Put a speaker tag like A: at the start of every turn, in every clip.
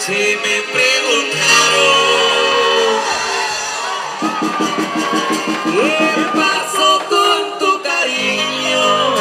A: Si me preguntaron qué pasó con tu cariño,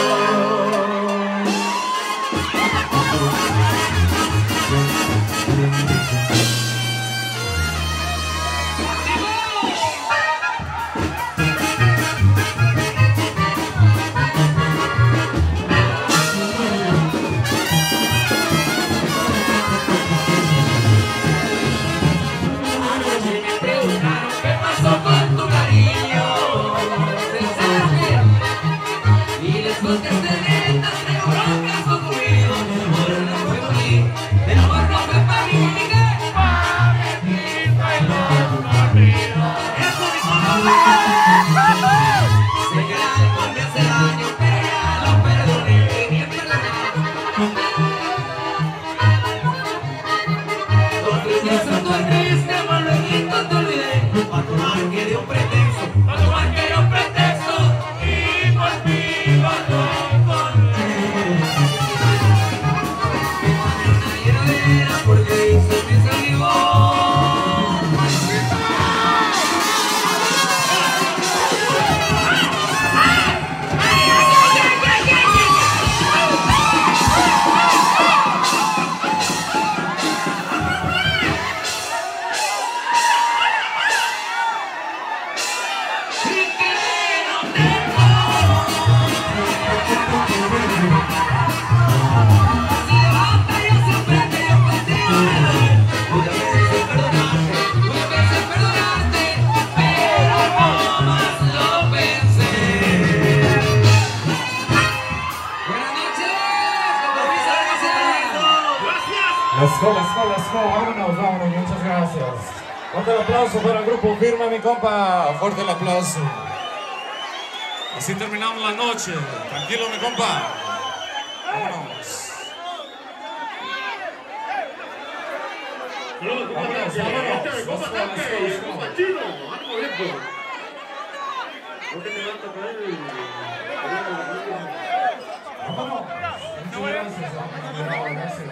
B: Let's go, vámonos, muchas gracias. Fuerte el aplauso para el grupo Firme, mi compa, fuerte el aplauso. Así terminamos la noche, tranquilo mi compa. Vámonos. Gracias.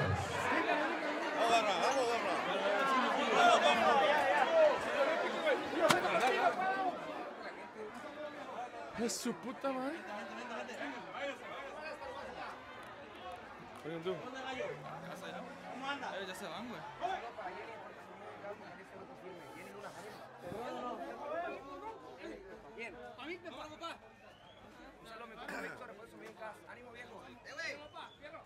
C: Es su puta madre. Oigan tú.
D: ¿Cómo anda? Ya se van, güey. Bien. ¿A mí te pago, papá? Un saludo a mi papá Víctor, por eso me dio un caso. Ánimo, viejo. Papá, fierro.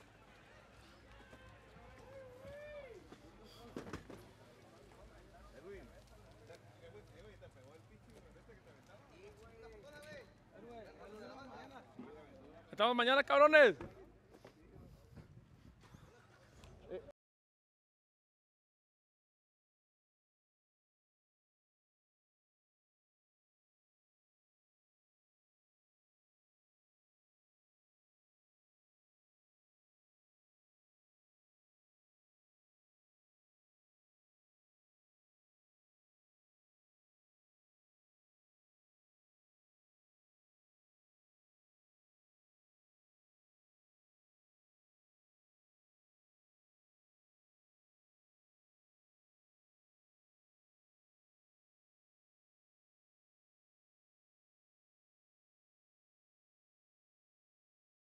C: Estamos mañana, cabrones.